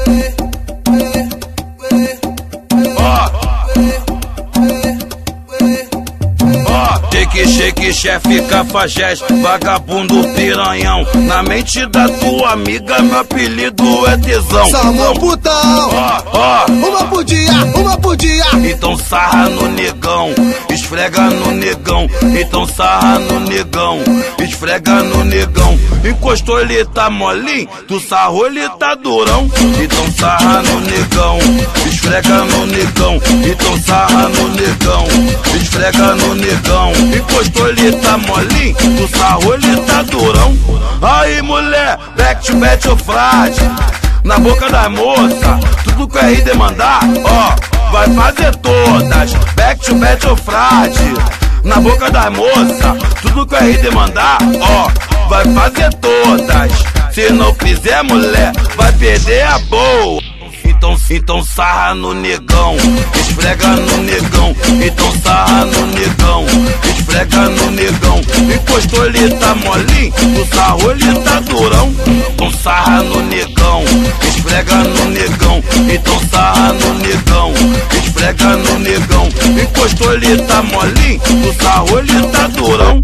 Shake, chefe, cafajeste, vagabundo, piranhão. Na mente da tua amiga, meu apelido é tesão. Salmão putão, uma por dia. Então sarra no negão, esfrega no negão. Então sarra no negão, esfrega no negão. Encostou, ele tá molinho, tu sarrou, ele tá durão. Então sarra no negão, esfrega no negão. Então sarra no negão, esfrega no negão. Encostou, ele tá molinho, tu sarrou, ele tá durão. Aí mulher, back to back o frade, na boca da moça, tudo que o RD mandar, ó, vai fazer todas. Back to back o frade, na boca da moça, tudo que o RD mandar, ó, vai fazer todas. Se não fizer, mulher, vai perder a boa. Então sarra no negão, esfrega no negão. Então sarra no negão, esfrega no negão. Encostou, ele tá molinho, o sarro, ele tá durão. Então sarra no negão, esfrega no negão. Então sarra no negão, esfrega no negão. Encostou, ele tá molinho, o sarro, ele tá durão.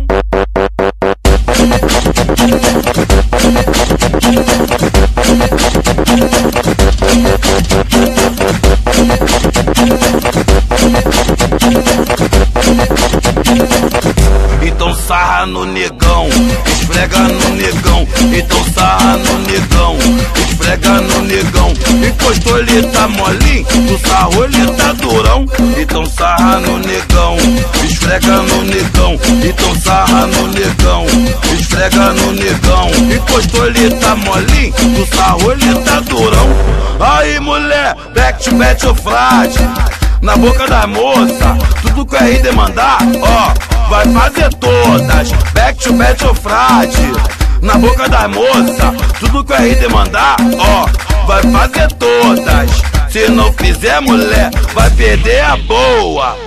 Então sarra no negão, esfrega no negão. Então sarra no negão, esfrega no negão. Encostou, ele tá molinho, o sarro, ele tá durão. Então sarra no negão, esfrega no negão. Então sarra no negão, esfrega no negão. Encostou, ele tá molinho, o sarro, ele tá durão. Aí mulher, back to back o frade, na boca da moça, tudo que o RD mandar, ó, vai fazer todas. Back to back o frade, na boca da moça, tudo que o RD mandar, ó, vai fazer todas. Se não fizer, mulher, vai perder a boa.